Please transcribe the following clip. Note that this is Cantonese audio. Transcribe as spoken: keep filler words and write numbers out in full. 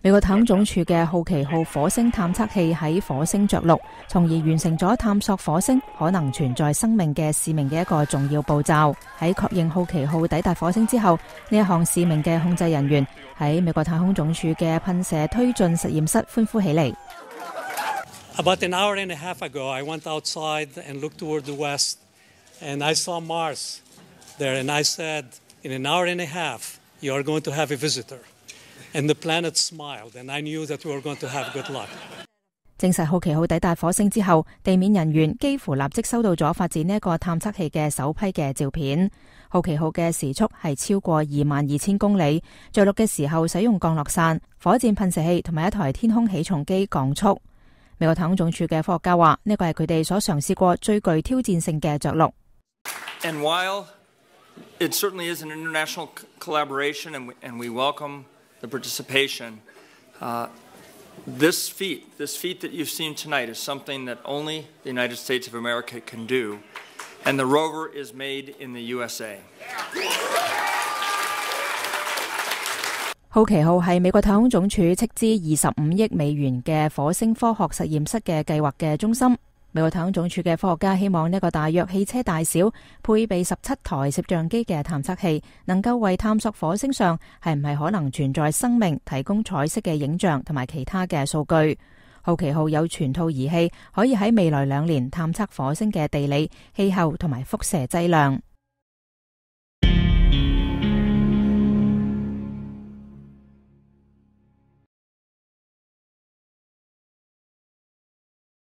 美國太空總署嘅好奇號火星探測器喺火星着陸，從而完成咗探索火星可能存在生命嘅使命嘅一個重要步驟。喺確認好奇號抵達火星之後，呢一項使命嘅控制人員喺美國太空總署嘅噴射推進實驗室歡呼起嚟。 About an hour and a half ago, I went outside and looked toward the west, and I saw Mars there, and I said, in an hour and a half, you are going to have a visitor.And the planet smiled, and I knew that we were going to have good luck. 證實好奇號抵達火星之後，地面人員幾乎立即收到咗發展呢一個探測器嘅首批嘅照片。好奇號嘅時速係超過二萬二千公里，着陸嘅時候使用降落傘、火箭噴射器同埋一台天空起重機降速。美國太空總署嘅科學家話，呢個係佢哋所嘗試過最具挑戰性嘅着陸。 And while it certainly is an international collaboration, and we, and we welcome.The participation. Uh, this feat, this feat that you've seen tonight is something that only the United States of America can do, and the rover is made in the U S A. 好奇號係美國太空總署斥資二十五億美元嘅火星科學實驗室嘅計劃嘅中心。美國太空總署嘅科學家希望呢個大約汽車大小、配備十七台攝像機嘅探測器，能夠為探索火星上係唔係可能存在生命提供彩色嘅影像同埋其他嘅數據。好奇號有全套儀器，可以喺未來兩年探測火星嘅地理、氣候同埋輻射劑量。